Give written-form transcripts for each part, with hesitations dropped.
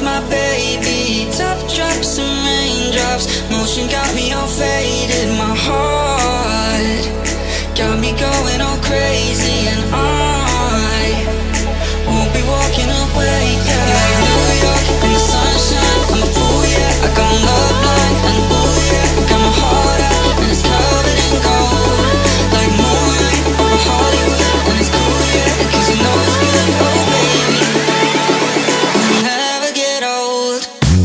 my baby. Tough drops and raindrops, motion got me all faded. My heart got me going all crazy, and I won't be walking away. Yeah, like New York in the sunshine, I'm a fool, yeah. I got love blind, and ooh yeah, got my heart out and it's covered in gold. Like moonlight over Hollywood, and it's cool, yeah, 'cause you know it's good. Oh baby, we'll never get old.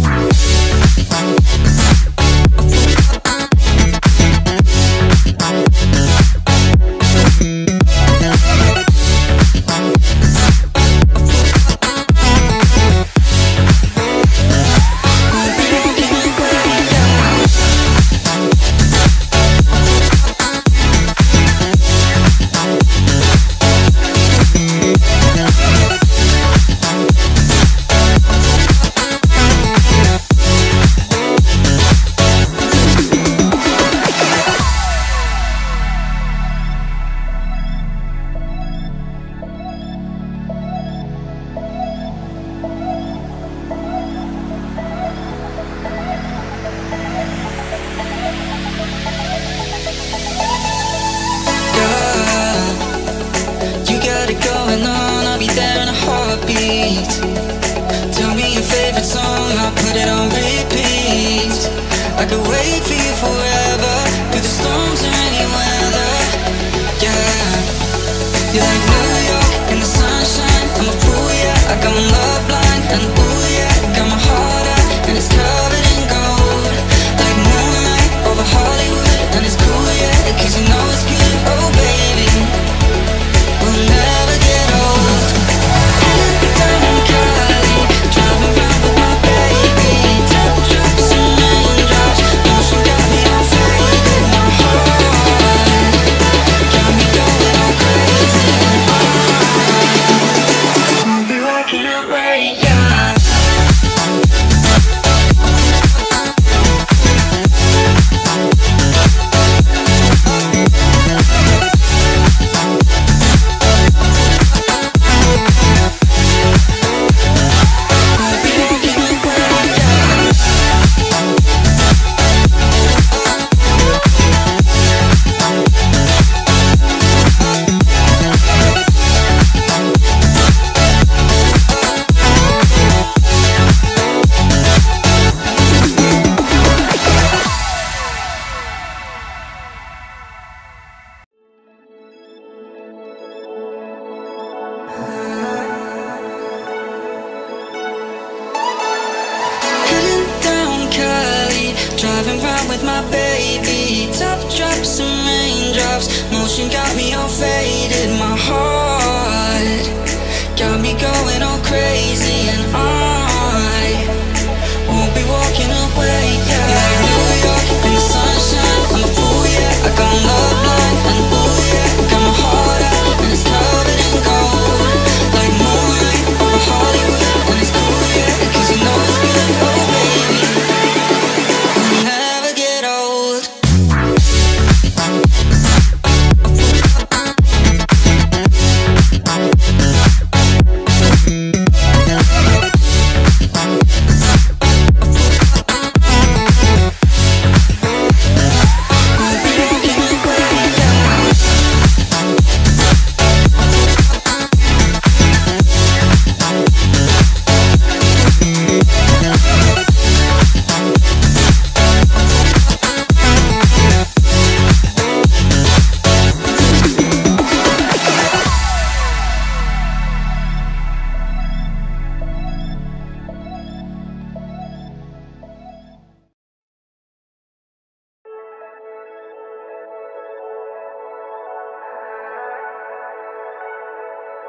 Going on, I'll be there in a heartbeat. Tell me your favorite song, I'll put it on repeat. I could wait for you forever, through the storms or any weather. Yeah, you're like New York in the sunshine, I'm a fool, yeah. I got my love blind, and ooh yeah, got my heart out and it's covered in gold. Like moonlight over Hollywood, and it's cool, yeah, 'cause you know it's good. Oh baby, we'll never get old. Down in Cali, driving round with my baby. Top drops and raindrops, motion got me all faded. My heart got me going all crazy. I'll be walking away, yeah. Driving round with my baby. Top drops and raindrops, motion got me all faded. My heart got me going all crazy, and I won't be walking away. Yeah, like New York in the sunshine, I'm a fool, yeah. I got love blind, and ooh yeah, got my heart out and it's covered in gold. Like moonlight over Hollywood, and it's cool, yeah, 'cause you know it's good. Oh baby, never get old.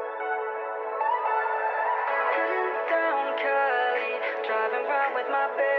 Driving round with my baby.